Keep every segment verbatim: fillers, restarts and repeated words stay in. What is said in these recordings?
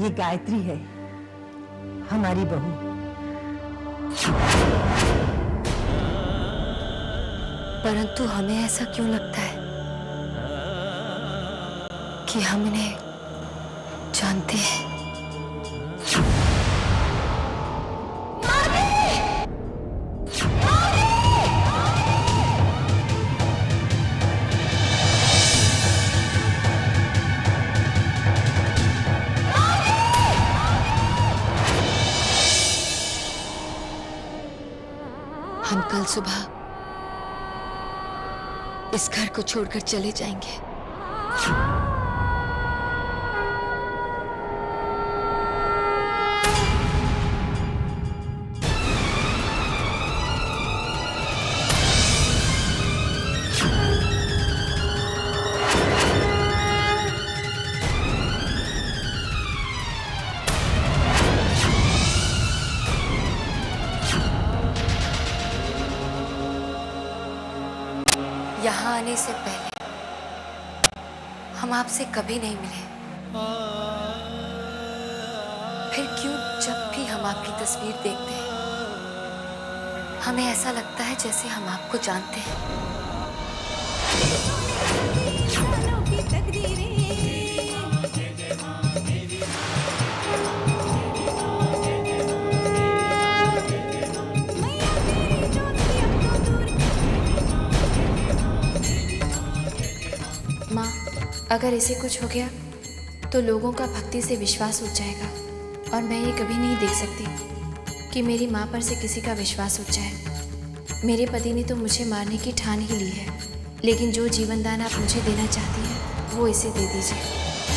ये गायत्री है, हमारी बहू। परंतु हमें ऐसा क्यों लगता है कि हम इन्हें जानते हैं? हम कल सुबह इस घर को छोड़कर चले जाएंगे। यहाँ आने से पहले हम आपसे कभी नहीं मिले, फिर क्यों जब भी हम आपकी तस्वीर देखते हैं हमें ऐसा लगता है जैसे हम आपको जानते हैं। माँ, अगर इसे कुछ हो गया तो लोगों का भक्ति से विश्वास उठ जाएगा, और मैं ये कभी नहीं देख सकती कि मेरी माँ पर से किसी का विश्वास उठ जाए। मेरे पति ने तो मुझे मारने की ठान ही ली है, लेकिन जो जीवन दान आप मुझे देना चाहती हैं वो इसे दे दीजिए।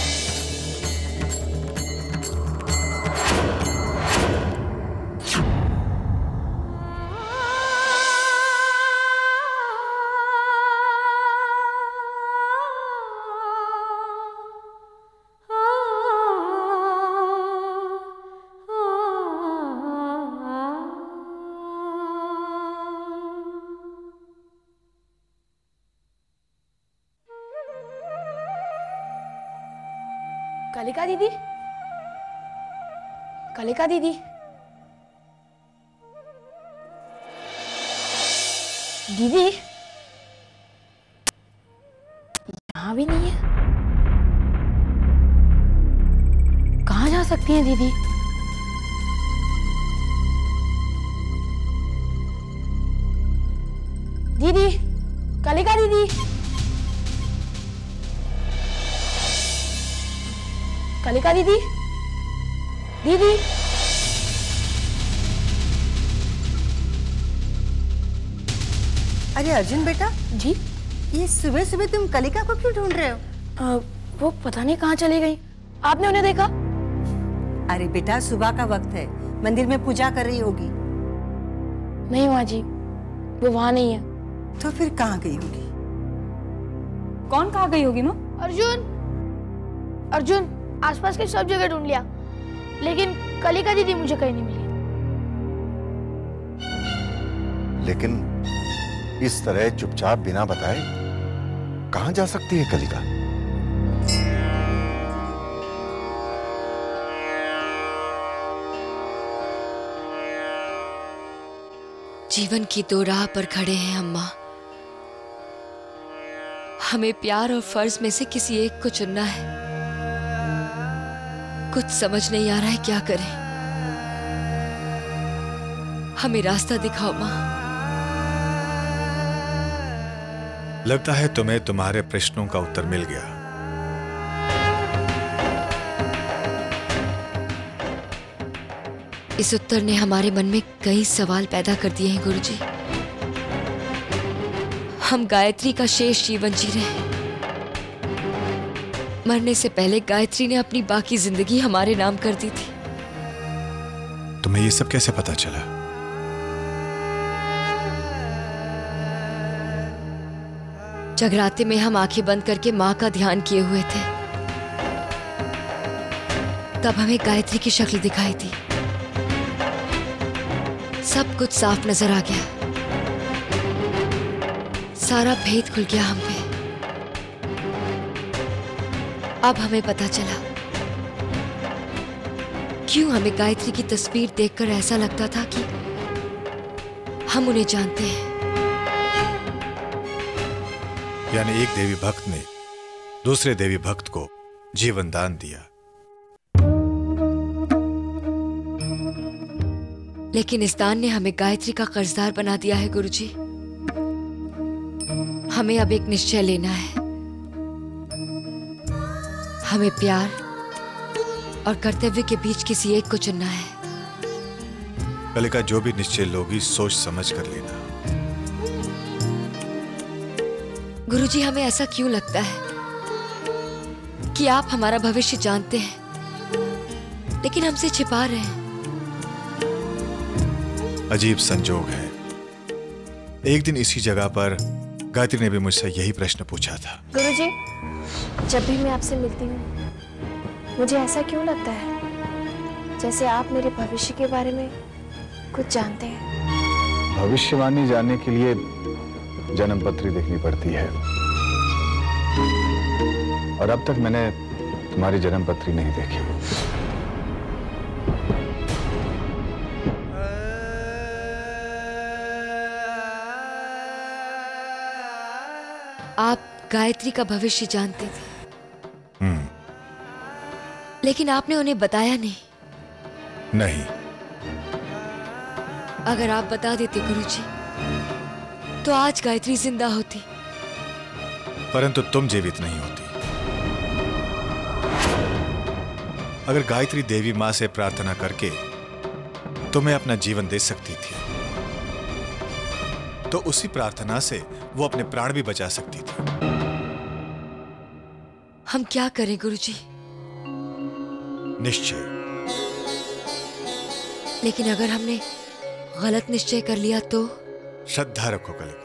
कलिका दीदी, कलिका दीदी, दीदी यहाँ भी नहीं है। कहाँ जा सकती हैं दीदी? दीदी, कलिका दीदी, कलिका दीदी, दीदी, अरे अर्जुन बेटा जी, ये सुबह सुबह तुम कलिका को क्यों ढूंढ रहे हो? आ, वो पता नहीं कहाँ चली गई। आपने उन्हें देखा? अरे बेटा सुबह का वक्त है, मंदिर में पूजा कर रही होगी। नहीं माँ जी, वो वहाँ नहीं है। तो फिर कहाँ गई होगी? कौन कहाँ गई होगी माँ? अर्जुन, अर्जुन आसपास के सब जगह ढूंढ लिया, लेकिन कलिका दीदी मुझे कहीं नहीं मिली। लेकिन इस तरह चुपचाप बिना बताए कहाँ जा सकती है कलिका? जीवन की दो राह पर खड़े हैं अम्मा। हमें प्यार और फर्ज में से किसी एक को चुनना है। कुछ समझ नहीं आ रहा है क्या करें। हमें रास्ता दिखाओ माँ। लगता है तुम्हें तुम्हारे प्रश्नों का उत्तर मिल गया। इस उत्तर ने हमारे मन में कई सवाल पैदा कर दिए हैं गुरुजी। हम गायत्री का शेष जीवन जी रहे हैं। मरने से पहले गायत्री ने अपनी बाकी जिंदगी हमारे नाम कर दी थी। तुम्हें ये सब कैसे पता चला? जगराते में हम आंखें बंद करके माँ का ध्यान किए हुए थे, तब हमें गायत्री की शक्ल दिखाई दी। सब कुछ साफ नजर आ गया। सारा भेद खुल गया हम पे। अब हमें पता चला क्यों हमें गायत्री की तस्वीर देखकर ऐसा लगता था कि हम उन्हें जानते हैं। यानी एक देवी भक्त ने दूसरे देवी भक्त को जीवन दान दिया। लेकिन इस दान ने हमें गायत्री का कर्जदार बना दिया है गुरुजी। हमें अब एक निश्चय लेना है। हमें प्यार और कर्तव्य के बीच किसी एक को चुनना है। कलिका, जो भी निश्चय लोगी सोच समझ कर लेना। गुरुजी, हमें ऐसा क्यों लगता है कि आप हमारा भविष्य जानते हैं लेकिन हमसे छिपा रहे हैं? अजीब संजोग है। एक दिन इसी जगह पर गायत्री ने भी मुझसे यही प्रश्न पूछा था। गुरुजी, जब भी मैं आपसे मिलती हूँ मुझे ऐसा क्यों लगता है जैसे आप मेरे भविष्य के बारे में कुछ जानते हैं। भविष्यवाणी जानने के लिए जन्म पत्री देखनी पड़ती है, और अब तक मैंने तुम्हारी जन्म पत्री नहीं देखी। आप गायत्री का भविष्य जानते थे, हम्म लेकिन आपने उन्हें बताया नहीं। नहीं। अगर आप बता देते गुरुजी, तो आज गायत्री जिंदा होती। परंतु तुम जीवित नहीं होती। अगर गायत्री देवी मां से प्रार्थना करके तुम्हें अपना जीवन दे सकती थी, तो उसी प्रार्थना से वो अपने प्राण भी बचा सकती थी। हम क्या करें गुरुजी? निश्चय। लेकिन अगर हमने गलत निश्चय कर लिया तो? श्रद्धा रखो कलिका।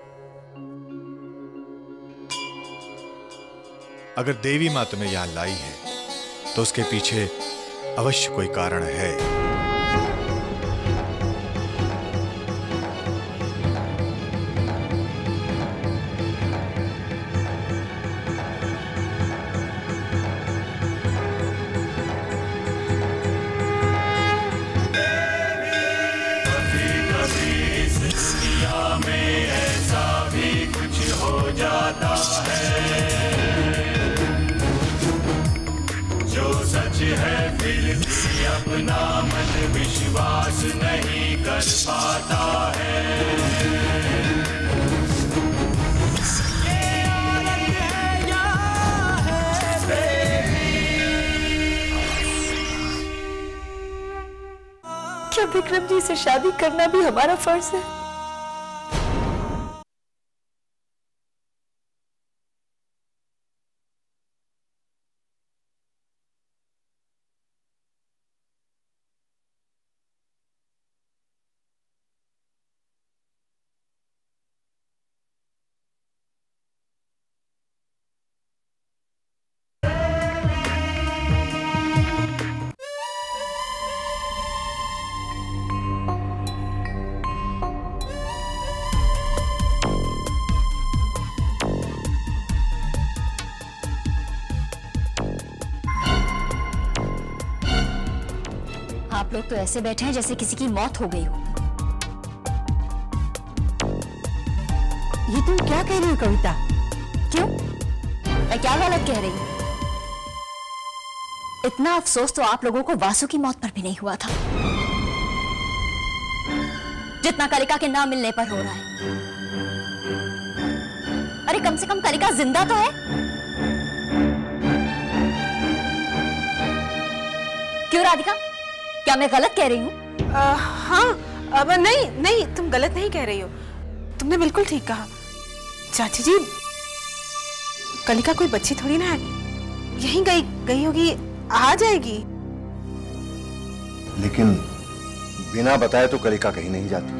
अगर देवी मां तुम्हें यहां लाई है तो उसके पीछे अवश्य कोई कारण है। अपना मन विश्वास नहीं कर पाता है। ये औरत है या है बेबी। क्या विक्रम जी से शादी करना भी हमारा फर्ज है? आप लोग तो ऐसे बैठे हैं जैसे किसी की मौत हो गई हो। ये तुम क्या कह रही हो कविता? क्यों? मैं क्या गलत कह रही हूं? इतना अफसोस तो आप लोगों को वासु की मौत पर भी नहीं हुआ था जितना कलिका के ना मिलने पर हो रहा है। अरे कम से कम कलिका जिंदा तो है। क्यों राधिका, क्या मैं गलत कह रही हूँ? हाँ, अब नहीं नहीं, तुम गलत नहीं कह रही हो। तुमने बिल्कुल ठीक कहा। चाची जी, कलिका कोई बच्ची थोड़ी ना है, यहीं गई गई होगी, आ जाएगी। लेकिन बिना बताए तो कलिका कहीं नहीं जाती।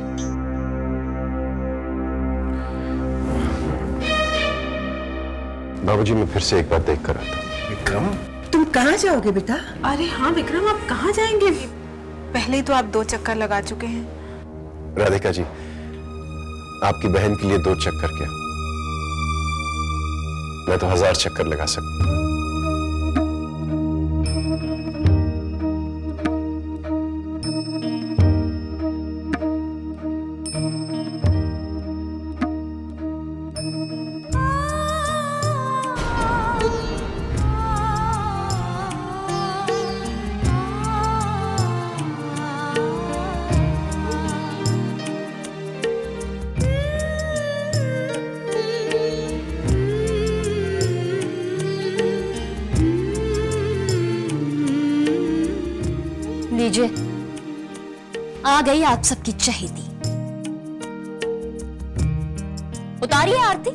बाबूजी, मैं फिर से एक बार देख कर आता। विक्रम, तुम कहाँ जाओगे बेटा? अरे हाँ विक्रम, आप कहाँ जाएंगे? पहले ही तो आप दो चक्कर लगा चुके हैं। राधिका जी, आपकी बहन के लिए दो चक्कर क्या, मैं तो हजार चक्कर लगा सकता हूं। आ गई आप सबकी चहेती। उतारिए आरती।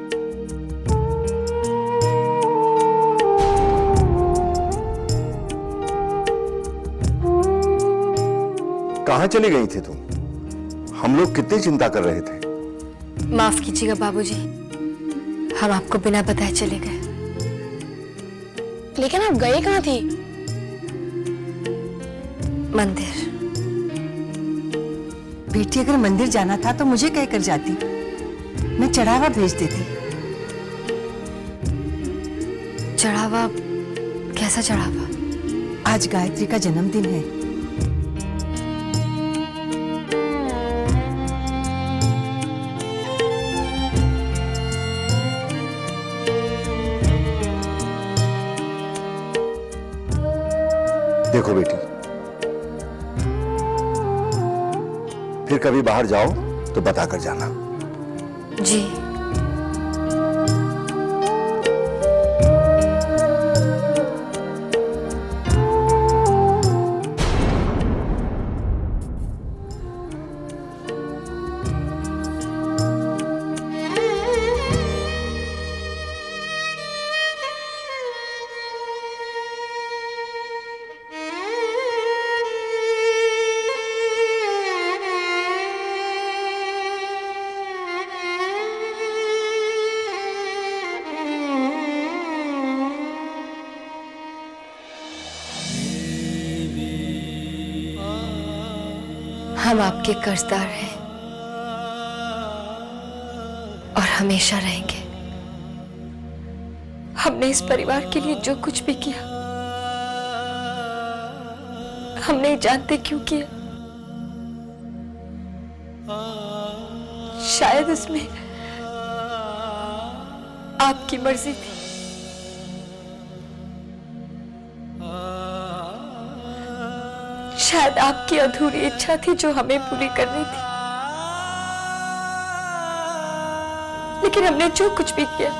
कहां चली गई थी तुम? हम लोग कितनी चिंता कर रहे थे। माफ कीजिएगा बाबूजी, हम आपको बिना बताए चले गए। लेकिन आप गए कहाँ थी? मंदिर। बेटी, अगर मंदिर जाना था तो मुझे कहकर जाती, मैं चढ़ावा भेज देती। चढ़ावा? कैसा चढ़ावा? आज गायत्री का जन्मदिन है। देखो बेटी, फिर कभी बाहर जाओ तो बता कर जाना। जी। हम आपके कर्जदार हैं और हमेशा रहेंगे। हमने इस परिवार के लिए जो कुछ भी किया, हम नहीं जानते क्यों किया। शायद इसमें आपकी मर्जी थी। शायद आपकी अधूरी इच्छा थी जो हमें पूरी करनी थी। लेकिन हमने जो कुछ भी किया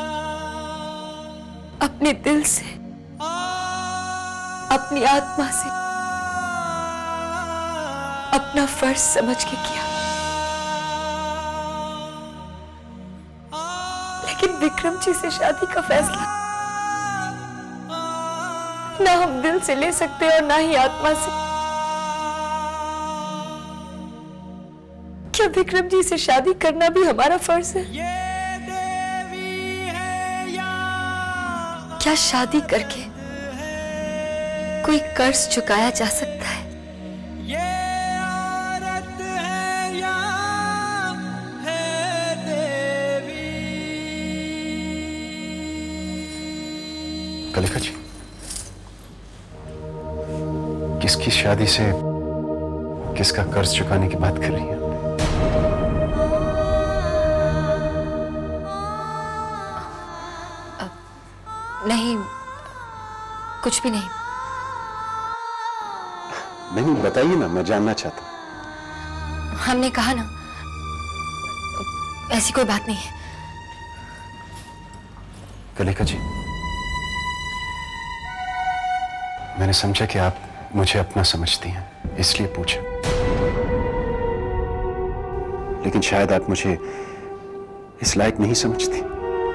अपने दिल से, अपनी आत्मा से, अपना फर्ज समझ के किया। लेकिन विक्रम जी से शादी का फैसला ना हम दिल से ले सकते और ना ही आत्मा से। क्या विक्रम जी से शादी करना भी हमारा फर्ज है? क्या शादी करके कोई कर्ज चुकाया जा सकता है? कलिका जी, किसकी शादी से किसका कर्ज चुकाने की बात कर रही हैं? नहीं, कुछ भी नहीं। नहीं, बताइए ना, मैं जानना चाहता हूं। हमने कहा ना, ऐसी कोई बात नहीं है। कलिका जी, मैंने समझा कि आप मुझे अपना समझती हैं, इसलिए पूछा। लेकिन शायद आप मुझे इस लायक नहीं समझती।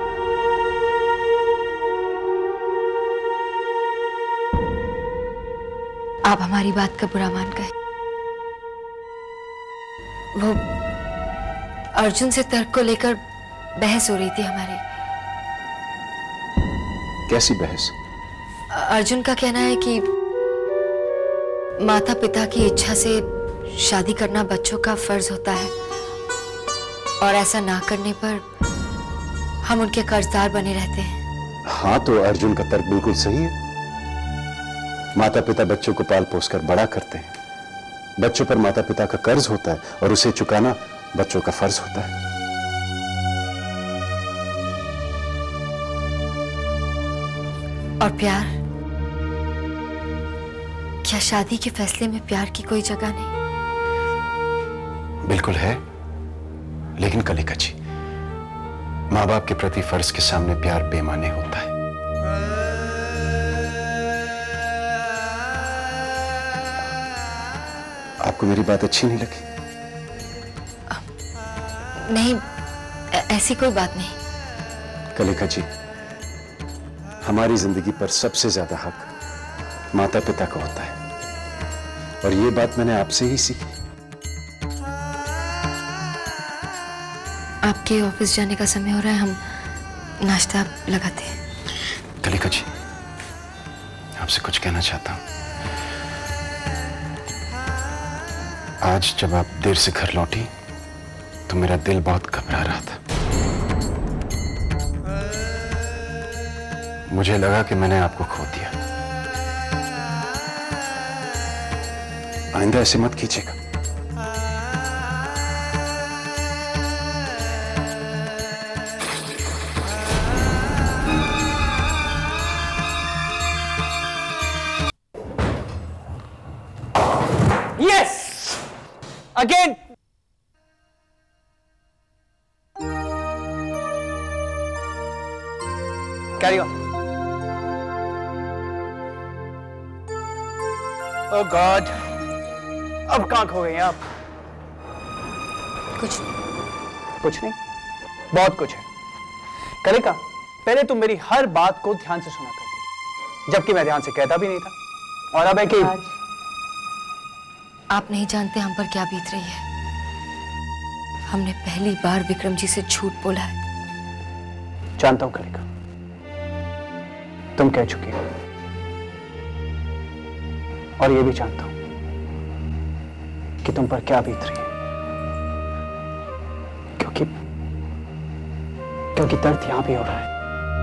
आप हमारी बात का बुरा मान गए। वो अर्जुन से तर्क को लेकर बहस हो रही थी हमारी। कैसी बहस? अर्जुन का कहना है कि माता पिता की इच्छा से शादी करना बच्चों का फर्ज होता है और ऐसा ना करने पर हम उनके कर्जदार बने रहते हैं। हाँ, तो अर्जुन का तर्क बिल्कुल सही है। माता पिता बच्चों को पाल पोस कर बड़ा करते हैं। बच्चों पर माता पिता का कर्ज होता है और उसे चुकाना बच्चों का फर्ज होता है। और प्यार? क्या शादी के फैसले में प्यार की कोई जगह नहीं? बिल्कुल है, लेकिन कलिका जी, माँ बाप के प्रति फर्ज के सामने प्यार बेमाने होता है। आपको मेरी बात अच्छी नहीं लगी? नहीं, ऐसी कोई बात नहीं। कलिका जी, हमारी जिंदगी पर सबसे ज्यादा हक माता पिता का होता है, और ये बात मैंने आपसे ही सीखी। आपके ऑफिस जाने का समय हो रहा है, हम नाश्ता लगाते हैं। कलिका जी, आपसे कुछ कहना चाहता हूं। आज जब आप देर से घर लौटी तो मेरा दिल बहुत घबरा रहा था। मुझे लगा कि मैंने आपको खो दिया। आइंदा ऐसे मत कीजिएगा। Yes! Again! Carry on. Oh God! अब कहाँ खो गए हैं आप? कुछ कुछ नहीं, बहुत कुछ है। कलिका, पहले तुम मेरी हर बात को ध्यान से सुना करती थी, जबकि मैं ध्यान से कहता भी नहीं था। और अब है कि आप नहीं जानते हम पर क्या बीत रही है। हमने पहली बार विक्रम जी से झूठ बोला है। जानता हूं कलिका, तुम कह चुकी हो, और ये भी जानता हूं कि तुम पर क्या बीत रही है, क्योंकि क्योंकि दर्द यहां भी हो रहा है।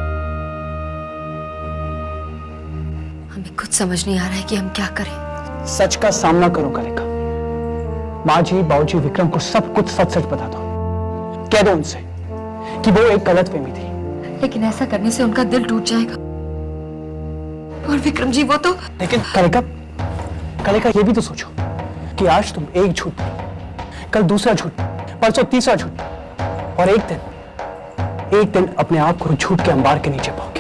हमें कुछ समझ नहीं आ रहा है कि हम क्या करें। सच का सामना करो कलिका। माँ जी, बाबूजी, विक्रम को सब कुछ सच सच बता दो। कह दो उनसे कि वो एक गलतफहमी थी। लेकिन ऐसा करने से उनका दिल टूट जाएगा, और विक्रम जी वो तो। लेकिन कलिका, कलिका ये भी तो सोचो कि आज तुम एक झूठ बोलो, कल दूसरा झूठ, परसों तीसरा झूठ, और एक दिन एक दिन अपने आप को झूठ के अंबार के नीचे पाओगी।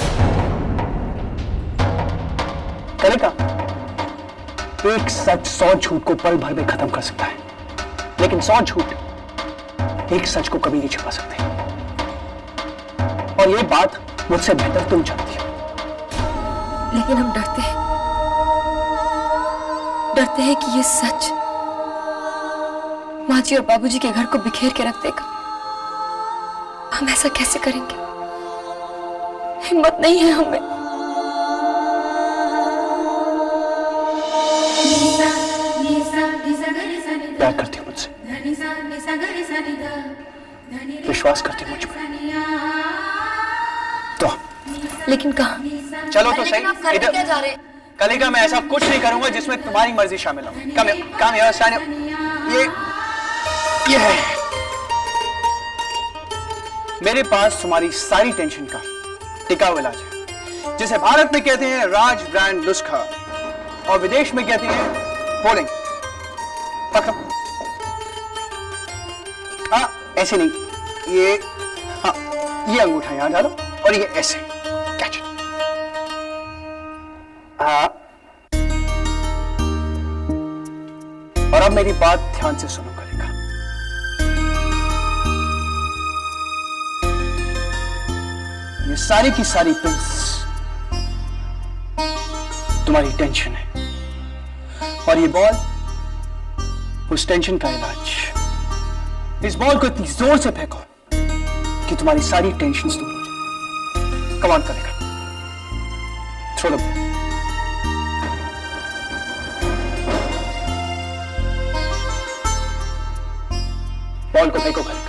कलिका, एक सच सौ झूठ को पल भर में खत्म कर सकता है, लेकिन सौ झूठ एक सच को कभी नहीं छिपा सकते। और ये बात मुझसे बेहतर तुम जानती हो। लेकिन हम डरते हैं, डरते हैं कि ये सच माँ जी और बाबूजी के घर को बिखेर के रख देगा। हम ऐसा कैसे करेंगे? हिम्मत नहीं है हमें। प्यार करती हो मुझसे, विश्वास करती हो मुझ पर, तो लेकिन कहाँ? चलो तो सही। आप करने क्या जा रहे हैं? कलिका, मैं ऐसा कुछ नहीं करूंगा जिसमें तुम्हारी मर्जी शामिल हो। कम काम ये ये है मेरे पास तुम्हारी सारी टेंशन का टिकाऊ इलाज है, जिसे भारत में कहते हैं राज ब्रांड नुस्खा, और विदेश में कहते हैं पोलिंग। पकड़ो। हाँ, ऐसे नहीं, ये हाँ, ये अंगूठा यहां डालो, और ये ऐसे कैच। हाँ, और अब मेरी बात ध्यान से सुनो कलिका। ये सारी की सारी पिल्स तुम्हारी टेंशन है, और ये बॉल उस टेंशन का इलाज। इस बॉल को इतनी जोर से फेंको कि तुम्हारी सारी टेंशन दूर हो जाए। कम ऑन करेगा, थ्रो द बॉल। बॉल को फेंको Kalika.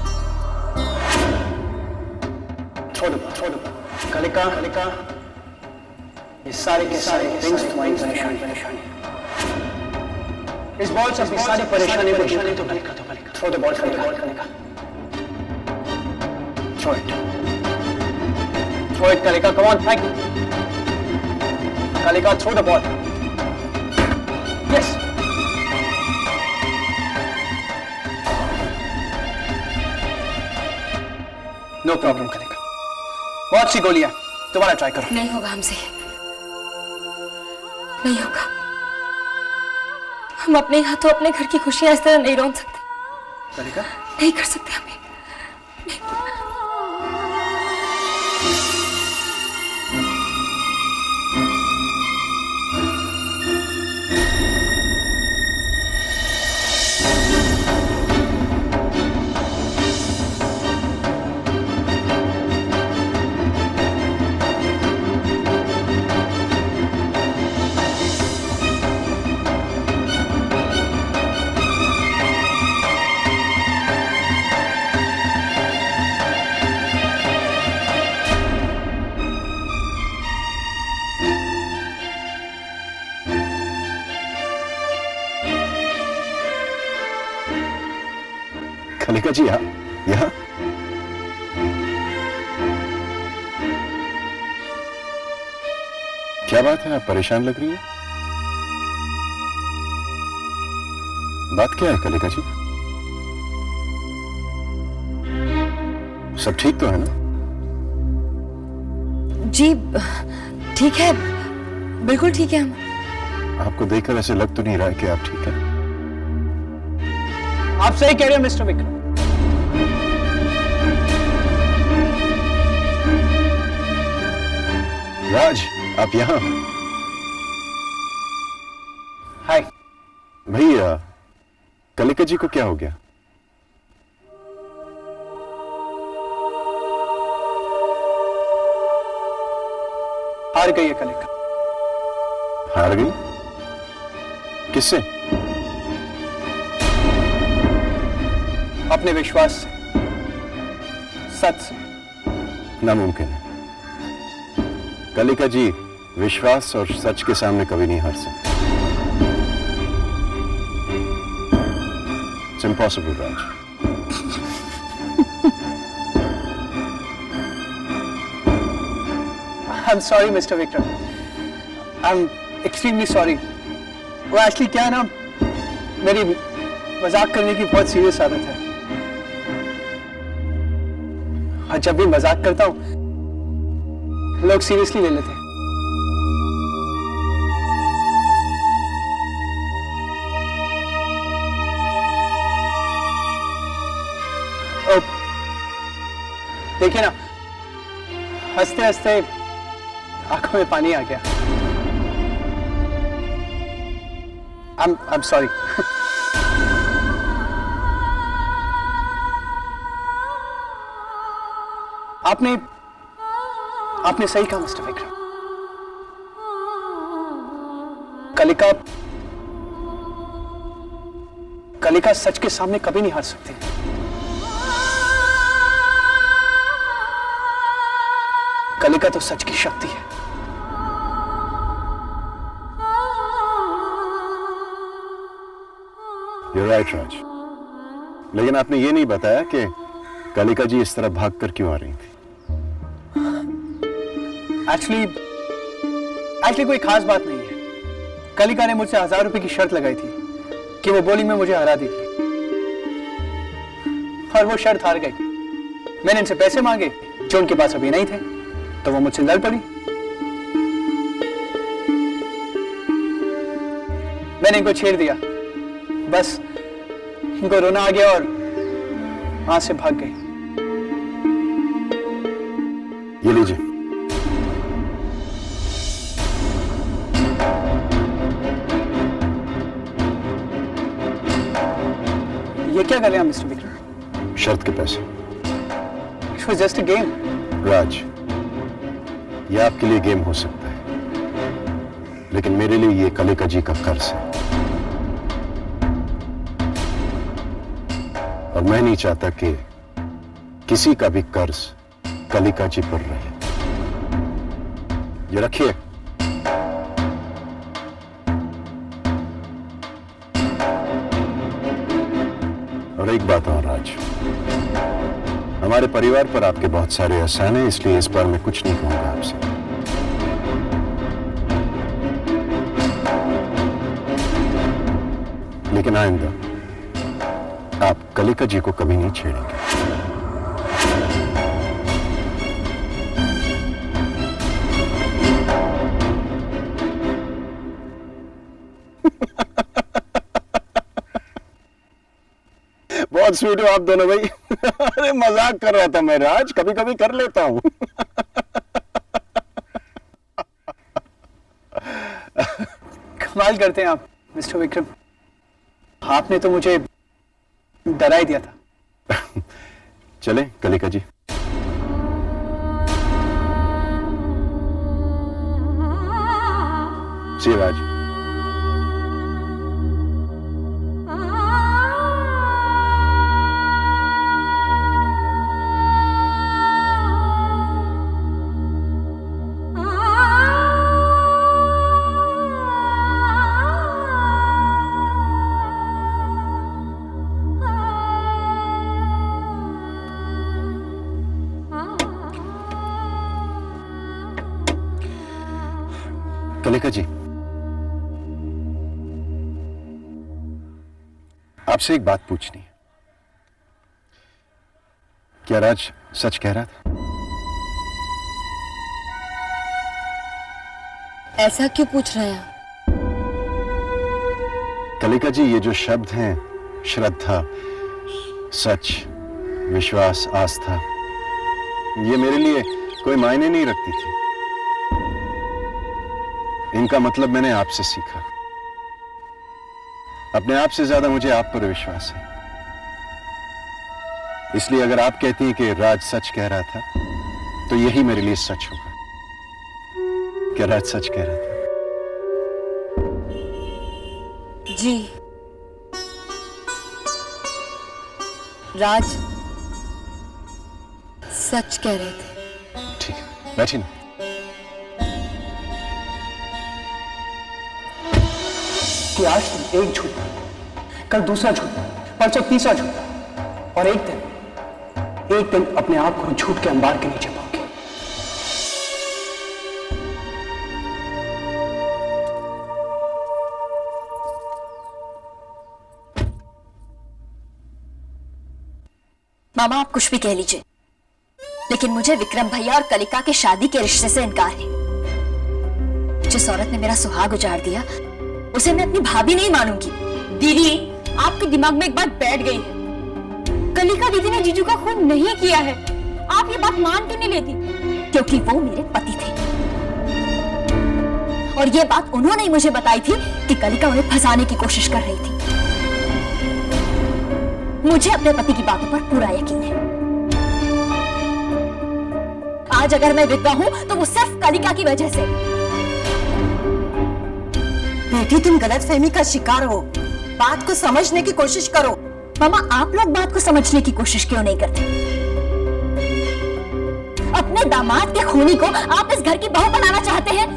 Throw the ball, throw the ball. Kalika, Kalika, ये सारे के सारे थिंग्स तुम्हारी परेशानी परेशानी इस बॉल से अपनी सारी परेशानी को परेशानी तो कलिका, तो Kalika. Throw the ball, throw the ball Kalika. Throw it, throw it Kalika, come on, फेंक Kalika, throw the ball. Yes, no problem Kalika. बहुत सी गोलियां, दोबारा ट्राई करो। नहीं होगा हमसे, नहीं होगा। हम अपने हाथों अपने घर की खुशियां इस तरह नहीं रोक सकते। कलिका? नहीं कर सकते हमें। कलिका जी, यहाँ यहाँ क्या बात है, आप परेशान लग रही है? बात क्या है कलिका जी? सब ठीक तो है ना? जी ठीक है, बिल्कुल ठीक है। हम आपको देखकर ऐसे लग तो नहीं रहा है कि आप ठीक हैं। आप सही कह रहे हो मिस्टर विक्रम। राज, आप यहाँ? हाय। भैया, कलिका जी को क्या हो गया? हार गई है कलिका। हार गई? किससे? अपने विश्वास से, सच से। नामुमकिन है। कलिका जी विश्वास और सच के सामने कभी नहीं हार सकते। It's impossible Raj. I am sorry mister Vikram, I am extremely sorry. वो एक्चुअली क्या है ना, मेरी मजाक करने की बहुत सीरियस आदत है और जब भी मजाक करता हूं लोग सीरियसली ले लेते हैं। देखिए ना, हंसते हंसते आंखों में पानी आ गया। I'm I'm sorry. आपने आपने सही कहा मिस्टर विक्रम। कलिका कलिका सच के सामने कभी नहीं हार सकती। कलिका तो सच की शक्ति है। You're right, राज। लेकिन आपने ये नहीं बताया कि कलिका जी इस तरह भागकर क्यों आ रही थी। एक्चुअली एक्चुअली कोई खास बात नहीं है। कलिका ने मुझसे हजार रुपए की शर्त लगाई थी कि वो बॉलिंग में मुझे हरा देगी, और वो शर्त हार गई। मैंने इनसे पैसे मांगे जो उनके पास अभी नहीं थे, तो वो मुझसे लड़ पड़ी। मैंने इनको छेड़ दिया, बस इनको रोना आ गया और वहां से भाग गई। ये लीजिए। ये क्या कर रहे हैं मिस्टर विक्रम? शर्त के पैसे। It was just a game. Raj, ये आपके लिए गेम हो सकता है, लेकिन मेरे लिए ये कलिका जी का कर्ज है, और मैं नहीं चाहता कि किसी का भी कर्ज कलिका जी पर रहे। ये रखिए। और एक बात और राज, हमारे परिवार पर आपके बहुत सारे एहसान हैं, इसलिए इस बार मैं कुछ नहीं कहूंगा आपसे। लेकिन आइंदा आप कलिका जी को कभी नहीं छेड़ेंगे। बहुत स्वीट हो आप दोनों भाई। अरे मजाक कर रहा था मैं राज, कभी कभी कर लेता हूं। कमाल करते हैं आप मिस्टर विक्रम, आपने तो मुझे डरा ही दिया था। चले कलिका जी। जी राज। कलिका जी, आपसे एक बात पूछनी है। क्या राज सच कह रहा था? ऐसा क्यों पूछ रहे हैं? कलिका जी, ये जो शब्द हैं श्रद्धा, सच, विश्वास, आस्था, ये मेरे लिए कोई मायने नहीं रखती थी। इनका मतलब मैंने आपसे सीखा। अपने आप से ज्यादा मुझे आप पर विश्वास है। इसलिए अगर आप कहती हैं कि राज सच कह रहा था, तो यही मेरे लिए सच होगा। क्या राज सच कह रहा था? जी, राज सच कह रहे थे। ठीक है, बैठिए ना। कि आज तुम एक झूठ, कल दूसरा झूठ, परसों तीसरा झूठ, और एक दिन एक दिन अपने आप को झूठ के अंबार के नीचे पाओगे। मामा आप कुछ भी कह लीजिए, लेकिन मुझे विक्रम भैया और कलिका की शादी के रिश्ते से इनकार है। जिस औरत ने मेरा सुहाग उजाड़ दिया, उसे मैं अपनी भाभी नहीं मानूंगी। दीदी, आपके दिमाग में एक बात बैठ गई है। कलिका दीदी ने जीजू का खून नहीं किया है। आप ये बात मान क्यों नहीं लेती? क्योंकि वो मेरे पति थे, और ये बात उन्होंने ही मुझे बताई थी कि कलिका उन्हें फंसाने की कोशिश कर रही थी। मुझे अपने पति की बातों पर पूरा यकीन है। आज अगर मैं विधवा हूं, तो वो सिर्फ कलिका की वजह से। बेटी, तुम गलतफहमी का शिकार हो। बात को समझने की कोशिश करो। मामा, आप लोग बात को समझने की कोशिश क्यों नहीं करते? अपने दामाद के खूनी को आप इस घर की बहू बनाना चाहते हैं।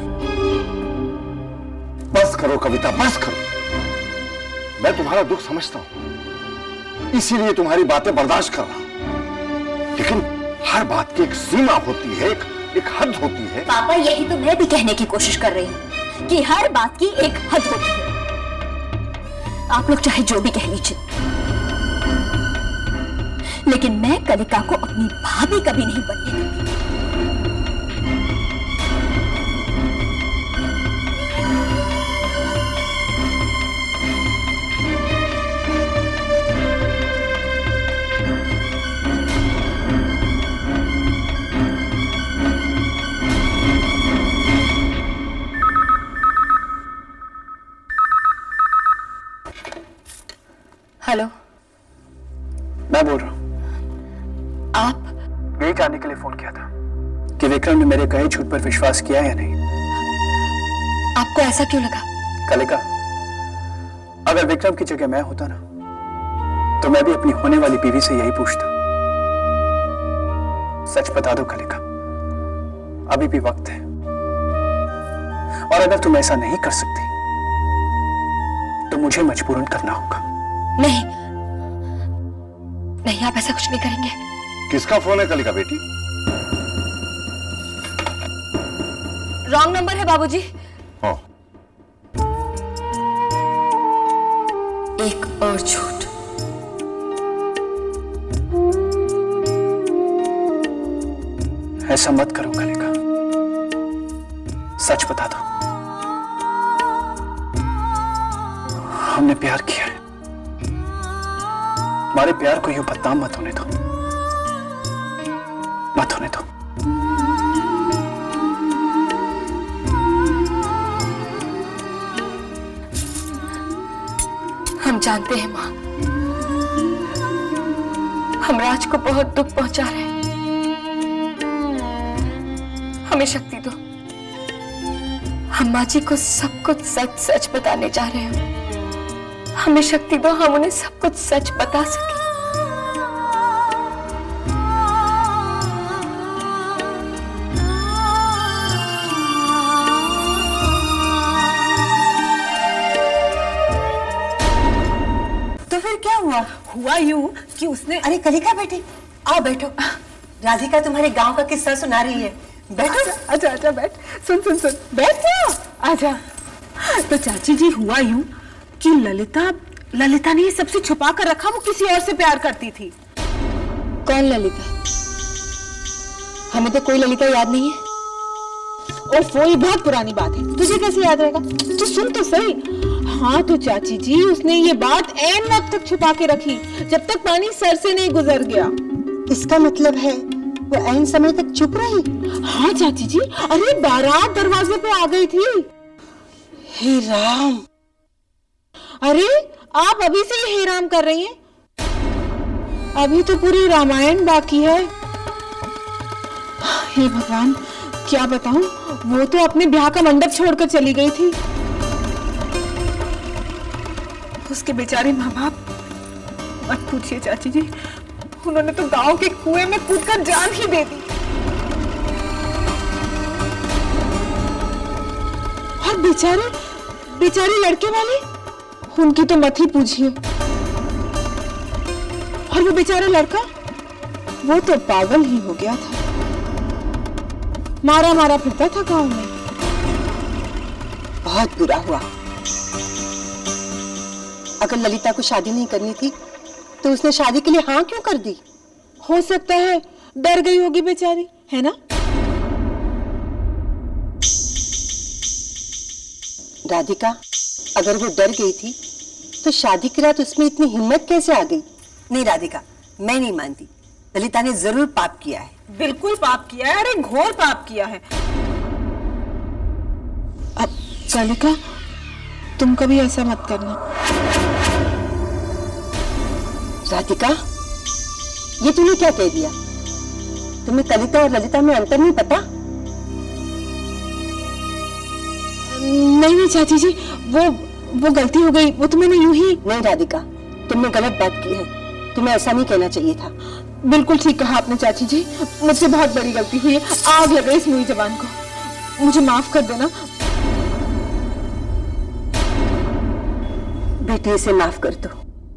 बस करो कविता, बस करो। मैं तुम्हारा दुख समझता हूं, इसीलिए तुम्हारी बातें बर्दाश्त कर रहा हूं। लेकिन हर बात की एक सीमा होती है, एक, एक हद होती है। पापा, यही तो मैं भी कहने की कोशिश कर रही हूँ कि हर बात की एक हद होती है। आप लोग चाहे जो भी कह लीजिए, लेकिन मैं कलिका को अपनी भाभी कभी नहीं बनने दूंगी। हेलो, मैं बोल रहा हूं। आप? यही जानने के लिए फोन किया था कि विक्रम ने मेरे कहे झूठ पर विश्वास किया या नहीं। आपको ऐसा क्यों लगा? कलिका, अगर विक्रम की जगह मैं होता ना, तो मैं भी अपनी होने वाली बीवी से यही पूछता। सच बता दो कलिका, अभी भी वक्त है, और अगर तुम ऐसा नहीं कर सकती, तो मुझे मजबूरन करना होगा। नहीं नहीं, आप ऐसा कुछ नहीं करेंगे। किसका फोन है कलिका बेटी? रॉन्ग नंबर है बाबूजी। हाँ। एक और झूठ। ऐसा मत करो कलिका, सच बता दो। हमने प्यार किया है, हमारे प्यार को यूं बदनाम मत होने दो, मत होने दो। हम जानते हैं माँ, हम राज को बहुत दुख पहुंचा रहे हैं। हमें शक्ति दो, हम माँ जी को सब कुछ सच सच बताने जा रहे हैं। हमें शक्ति दो, हम उन्हें सब कुछ सच बता सके। तो फिर क्या हुआ? हुआ यूं कि उसने, अरे कलिका बेटी, आओ बैठो। राधिका तुम्हारे गांव का किस्सा सुना रही है। बैठो। आजा आजा बैठ। सुन सुन सुन बैठ जा, आजा। तो चाची जी हुआ यूं कि ललिता ललिता ने ये सबसे छुपा कर रखा, वो किसी और से प्यार करती थी। कौन ललिता? हमें तो कोई ललिता याद नहीं है। और वो ये बहुत पुरानी बात है, तुझे कैसे याद रहेगा? तो सुन तो सही। हाँ तो चाची जी उसने ये बात ऐन वक्त तक छुपा के रखी, जब तक पानी सर से नहीं गुजर गया। इसका मतलब है वो ऐन समय तक चुप रही? हाँ चाची जी, अरे बारात दरवाजे पे आ गई थी। हे राम! अरे आप अभी से ही हे राम कर रही हैं? अभी तो पूरी रामायण बाकी है। हे भगवान, क्या बताऊं, वो तो अपने ब्याह का मंडप छोड़कर चली गई थी। उसके बेचारे माँ बाप, मत पूछिए चाची जी, उन्होंने तो गांव के कुएं में कूदकर जान ही दे दी। और बेचारे बेचारे लड़के वाले, उनकी तो मत ही पूछिए। और वो बेचारा लड़का, वो तो पागल ही हो गया था, मारा मारा फिरता था गांव में। बहुत बुरा हुआ। अगर ललिता को शादी नहीं करनी थी तो उसने शादी के लिए हाँ क्यों कर दी? हो सकता है डर गई होगी बेचारी, है ना? राधिका, अगर वो डर गई थी तो शादी की रात उसमें इतनी हिम्मत कैसे आ गई? नहीं राधिका, मैं नहीं मानती। ललिता ने जरूर पाप किया है। बिल्कुल पाप किया है, अरे घोर पाप किया है। अब कलिका, तुम कभी ऐसा मत करना। राधिका, ये तूने क्या कह दिया? तुम्हें कलिता और ललिता में अंतर नहीं पता? नहीं नहीं चाची जी, वो वो गलती हो गई, वो तो मैंने यूं ही। नहीं राधिका, तुमने गलत बात की है, तुम्हें ऐसा नहीं कहना चाहिए था। बिल्कुल ठीक कहा आपने चाची जी, मुझसे बहुत बड़ी गलती हुई है। आग लग गई इस मुई जबान को, मुझे माफ कर देना। बेटी, इसे माफ कर दो।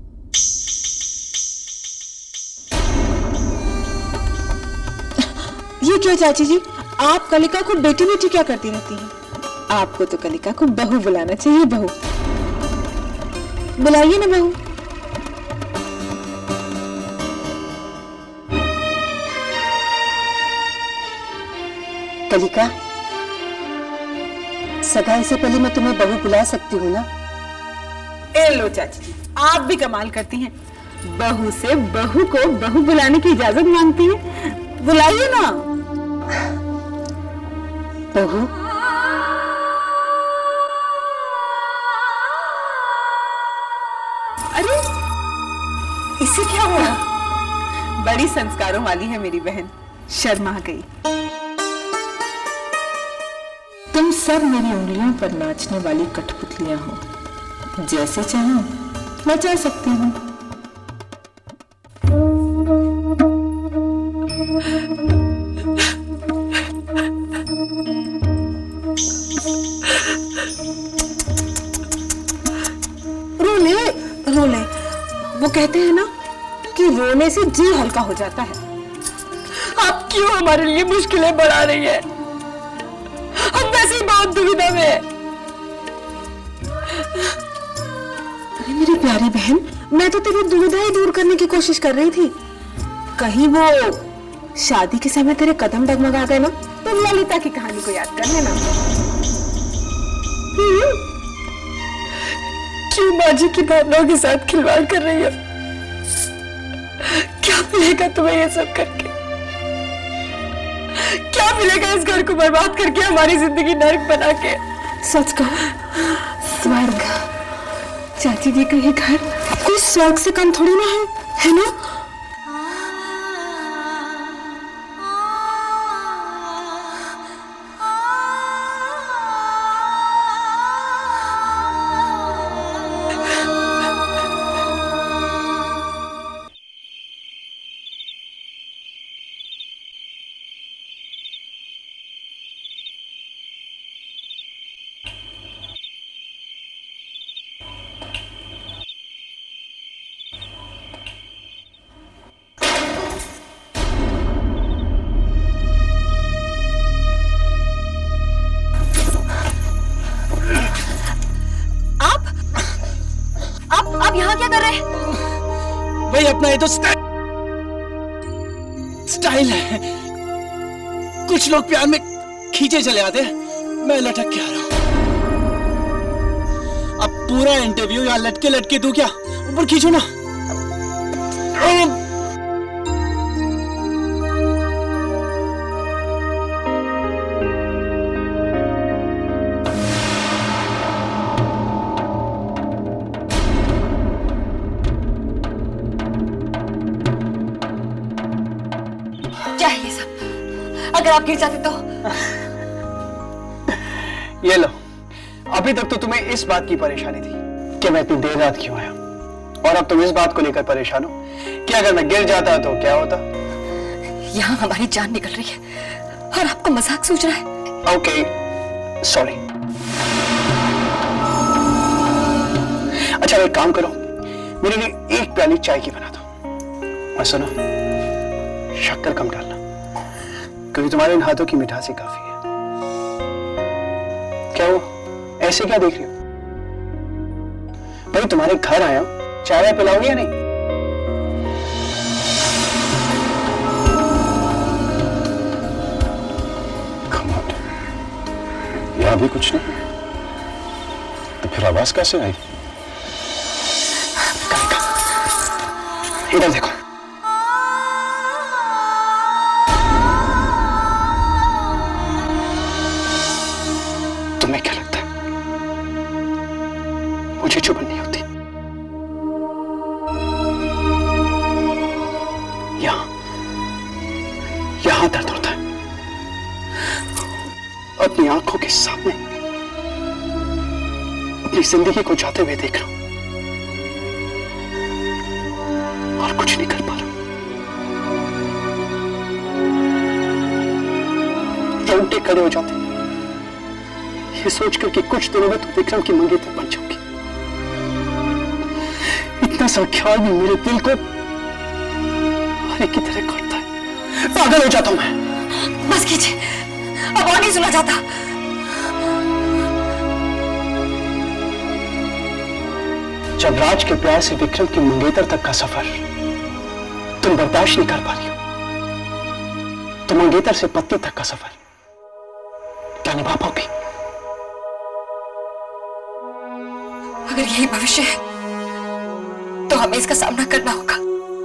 ये क्या चाची जी, आप कलिका को बेटी बेटी क्या करती रहती हैं? आपको तो कलिका को बहू बुलाना चाहिए। बहू बुलाइए ना बहू। कलिका, सगाई से पहले मैं तुम्हें बहू बुला सकती हूँ ना? ए लो चाची जी, आप भी कमाल करती हैं। बहू से बहू को बहू बुलाने की इजाजत मांगती हैं। बुलाइए ना। बहू, अरे इसे क्या हुआ? बड़ी संस्कारों वाली है मेरी बहन, शर्मा गई। तुम सब मेरी उंगलियों पर नाचने वाली कठपुतलियां हो, जैसे चाहो नचा सकती हूँ। रो ले रो ले, वो कहते हैं ना कि रोने से जी हल्का हो जाता है। आप क्यों हमारे लिए मुश्किलें बढ़ा रही है? हम वैसे ही बहुत दुविधा में हैं। अरे मेरी प्यारी बहन, मैं तो तेरी दुविधा ही दूर करने की कोशिश कर रही थी। कहीं वो शादी के समय तेरे कदम डगमगा गए ना, तो ललिता की कहानी को याद कर लेना। क्यों माँ जी की भावनाओं के साथ खिलवाड़ कर रही है? क्या मिलेगा तुम्हें ये सब करके? क्या मिलेगा इस घर को बर्बाद करके, हमारी जिंदगी नर्क बना के? सच कहो, स्वर्ग, चाची जी का ये घर कोई स्वर्ग से कम थोड़ी ना है, है ना? भाई अपना ये तो स्टाइल स्टाइल है। कुछ लोग प्यार में खींचे चले आते हैं, मैं लटक के आ रहा हूं। अब पूरा इंटरव्यू यहाँ लटके लटके दूं क्या? ऊपर खींचो ना। अगर आप गिर जाते तो? ये लो, अभी तक तो तुम्हें इस बात की परेशानी थी कि मैं इतनी देर रात क्यों आया, और अब तुम इस बात को लेकर परेशान हो कि अगर मैं गिर जाता तो क्या होता। यहाँ हमारी जान निकल रही है और आपको मजाक सूझ रहा है। Okay, sorry. अच्छा एक काम करो, मेरे लिए एक प्याली चाय की बना दो। और सुनो, शक्कर कम डालना, क्योंकि तुम्हारे इन हाथों की मिठास ही काफी है। क्या वो ऐसे क्या देख रही हो? भाई तुम्हारे घर आया हूं, चाय पिलाओगे या नहीं? यहाँ भी कुछ नहीं, तो फिर आवाज कैसे आई? इधर देखो। तुम्हें क्या लगता है मुझे चुभन नहीं होती? यहां यहां दर्द होता है, अपनी आंखों के सामने अपनी जिंदगी को जाते हुए देख रहा हूं और कुछ नहीं कर पा रहा। रोंगटे खड़े हो जाते ये सोचकर कि कुछ दिनों में तो विक्रम की मंगेतर बन जाऊंगी। इतना सा ख्याल भी मेरे दिल को हरे की तरह काटता है, पागल हो जाता हूं मैं। बस कीजिए, अब और नहीं सुना जाता। जब राज के प्यार से विक्रम की मंगेतर तक का सफर तुम बर्दाश्त नहीं कर पा रही हो, तो मंगेतर से पत्नी तक का सफर क्या निभा पाओगी? अगर यही भविष्य है तो हमें इसका सामना करना होगा।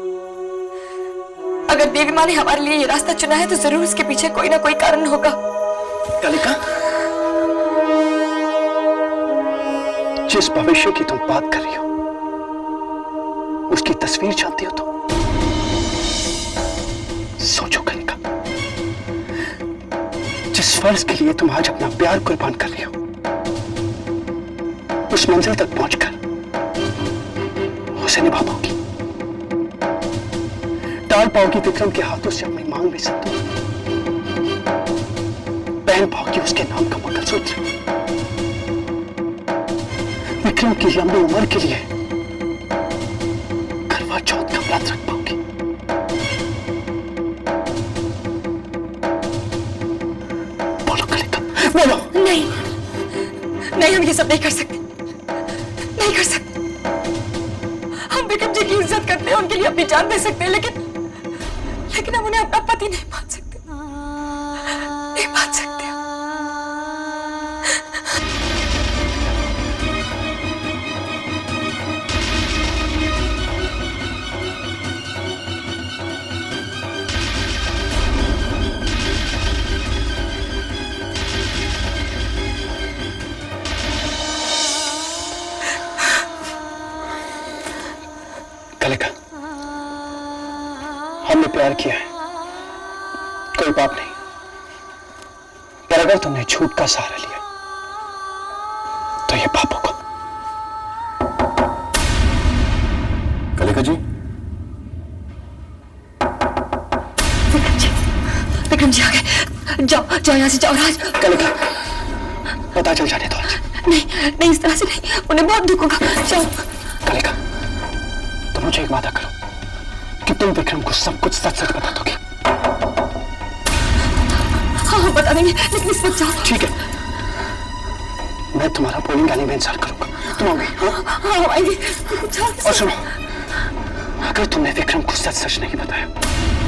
अगर देवी माँ ने हमारे लिए ये रास्ता चुना है तो जरूर इसके पीछे कोई ना कोई कारण होगा। कलिका, जिस भविष्य की तुम बात कर रही हो उसकी तस्वीर जानती हो तो? सोचो कलिका, जिस फर्ज के लिए तुम आज अपना प्यार कुर्बान कर रही हो, उस मंजिल तक पहुंचकर उसे निभा पाओगी? टाल पाओगी विक्रम के हाथों से अपनी मांग में सिंदूर? पहन पाओगी उसके नाम का मंगलसूत्र? विक्रम की लंबी उम्र के लिए करवा चौथ का व्रत रख पाओगी? बोलो कलिका, बोलो। नहीं नहीं, हम ये सब नहीं कर सकते, नहीं कर सकते। हम विक्रम जी की इज्जत करते हैं, उनके लिए अपनी जान दे सकते हैं, लेकिन लेकिन हम उन्हें अपना पति नहीं मान सकते, नहीं मान सकते। कलिका, हमने प्यार किया है, कोई पाप नहीं, पर अगर तुमने झूठ का सहारा लिया तो ये पाप होगा। कलिका जी, विक्रम जी, विक्रम जी आ गए। जाओ जाओ यहाँ से जाओ राज। कलिका, पता चल जाने दो आज। नहीं नहीं, इस तरह से नहीं, उन्हें बहुत दुख होगा। जाओ। कलिका, तुम मुझे एक वादा करो कि तुम विक्रम को सब कुछ सच सच बता दोगे। हाँ हाँ बता देंगे, लेकिन इस वक्त जाओ। ठीक है, मैं तुम्हारा पोलिंग आने में इंतजार करूंगा। तुम आओगे? हाँ हाँ आएंगे। और सुनो, अगर तुमने विक्रम को सच सच नहीं बताया